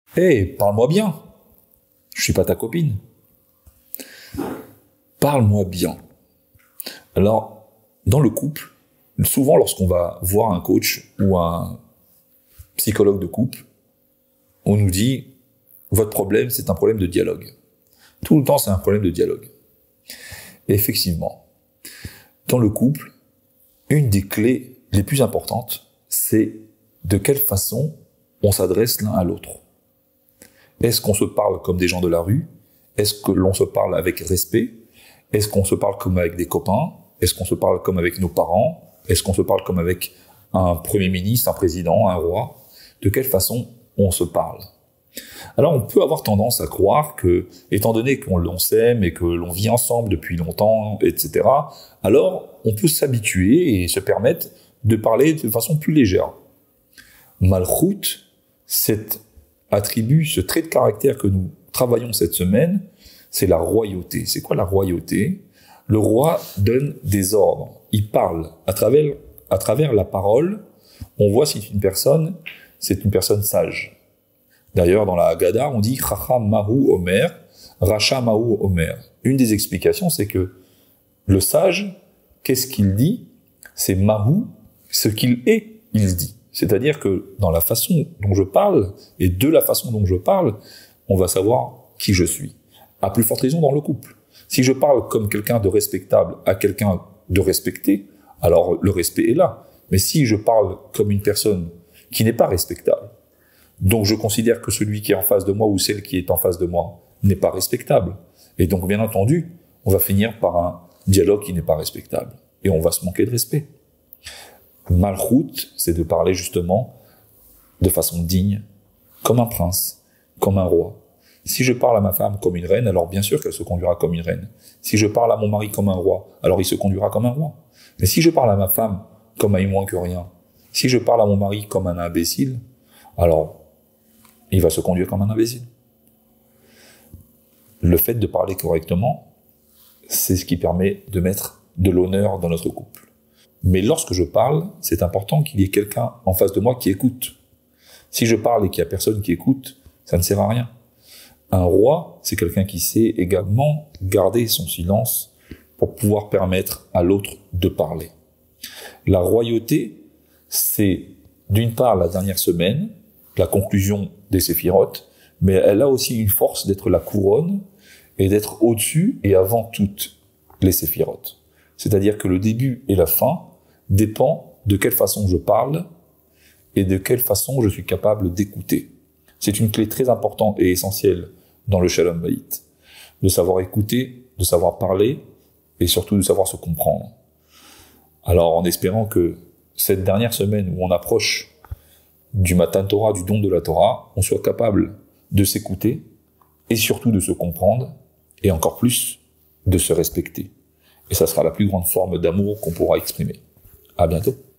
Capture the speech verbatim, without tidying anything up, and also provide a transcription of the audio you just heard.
Hé, hey, parle-moi bien. Je suis pas ta copine. Parle-moi bien. Alors, dans le couple, souvent lorsqu'on va voir un coach ou un psychologue de couple, on nous dit « votre problème, c'est un problème de dialogue ». Tout le temps, c'est un problème de dialogue. Et effectivement, dans le couple, une des clés les plus importantes, c'est de quelle façon on s'adresse l'un à l'autre. Est-ce qu'on se parle comme des gens de la rue? Est-ce que l'on se parle avec respect? Est-ce qu'on se parle comme avec des copains? Est-ce qu'on se parle comme avec nos parents? Est-ce qu'on se parle comme avec un premier ministre, un président, un roi? De quelle façon on se parle? Alors on peut avoir tendance à croire que, étant donné qu'on s'aime et que l'on vit ensemble depuis longtemps, et cetera, alors on peut s'habituer et se permettre de parler de façon plus légère. Malchut, cet attribut, ce trait de caractère que nous travaillons cette semaine, c'est la royauté. C'est quoi la royauté? Le roi donne des ordres. Il parle. À travers, à travers la parole, on voit si une personne, c'est une personne sage. D'ailleurs, dans la Haggadah, on dit « Chacham mahu omer, Racha mahu omer ». Une des explications, c'est que le sage, qu'est-ce qu'il dit? C'est mahu, ce qu'il est, il dit. C'est-à-dire que dans la façon dont je parle, et de la façon dont je parle, on va savoir qui je suis. À plus forte raison dans le couple. Si je parle comme quelqu'un de respectable à quelqu'un de respecté, alors le respect est là. Mais si je parle comme une personne qui n'est pas respectable, donc je considère que celui qui est en face de moi ou celle qui est en face de moi n'est pas respectable. Et donc bien entendu, on va finir par un dialogue qui n'est pas respectable. Et on va se manquer de respect. Malchut, c'est de parler justement de façon digne, comme un prince, comme un roi. Si je parle à ma femme comme une reine, alors bien sûr qu'elle se conduira comme une reine. Si je parle à mon mari comme un roi, alors il se conduira comme un roi. Mais si je parle à ma femme comme à une moins que rien, si je parle à mon mari comme un imbécile, alors il va se conduire comme un imbécile. Le fait de parler correctement, c'est ce qui permet de mettre de l'honneur dans notre couple. Mais lorsque je parle, c'est important qu'il y ait quelqu'un en face de moi qui écoute. Si je parle et qu'il n'y a personne qui écoute, ça ne sert à rien. Un roi, c'est quelqu'un qui sait également garder son silence pour pouvoir permettre à l'autre de parler. La royauté, c'est d'une part la dernière semaine, la conclusion des séphirotes, mais elle a aussi une force d'être la couronne et d'être au-dessus et avant toutes les séphirotes. C'est-à-dire que le début et la fin dépend de quelle façon je parle et de quelle façon je suis capable d'écouter. C'est une clé très importante et essentielle dans le Shalom Bayit, de savoir écouter, de savoir parler et surtout de savoir se comprendre. Alors en espérant que cette dernière semaine où on approche du Matan Torah, du don de la Torah, on soit capable de s'écouter et surtout de se comprendre et encore plus de se respecter. Et ça sera la plus grande forme d'amour qu'on pourra exprimer. À bientôt.